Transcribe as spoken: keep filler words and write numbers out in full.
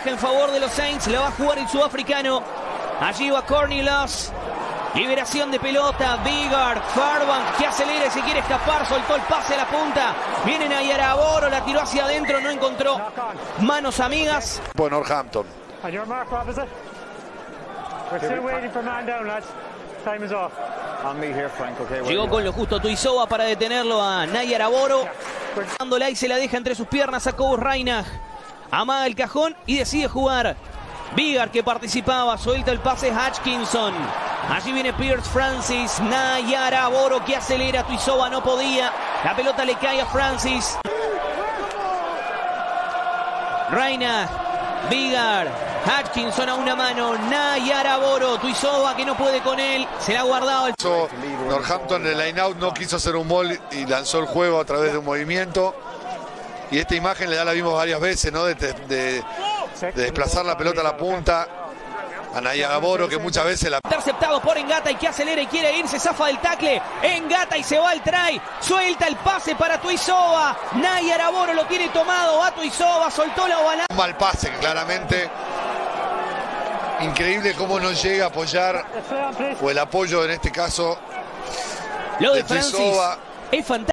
ventaja en favor de los Saints. La va a jugar el sudafricano. Allí va Cornelius. Liberación de pelota. Bigard. Farbank que acelera y se quiere escapar. Soltó el pase a la punta. Viene Nayaraboro. La tiró hacia adentro. No encontró manos amigas. Por Northampton. Llegó con lo justo Tuisova para detenerlo a Nayaraboro. Dándola y se la deja entre sus piernas a Cobus Reinach. Amaga el cajón y decide jugar. Bigard que participaba, suelta el pase Hutchinson. Allí viene Pierce Francis. Nayaraboro que acelera. Tuisova no podía. La pelota le cae a Francis. Reinach. Bigard. Hutchinson a una mano. Nayaraboro. Tuisova que no puede con él. Se la ha guardado. El... Northampton en el line-out no quiso hacer un ball y lanzó el juego a través de un movimiento. Y esta imagen ya la vimos varias veces, ¿no? De, de, de desplazar la pelota a la punta. A Nayaraboro que muchas veces la... Interceptado por Ngata y que acelera y quiere irse, zafa del tackle. Ngata y se va al try. Suelta el pase para Tuisova. Nayaraboro lo tiene tomado. Va Tuisova, soltó la ovalada. Un mal pase, claramente. Increíble cómo no llega a apoyar, o el apoyo en este caso Lo de, de Francis Tuisova. es fantástico.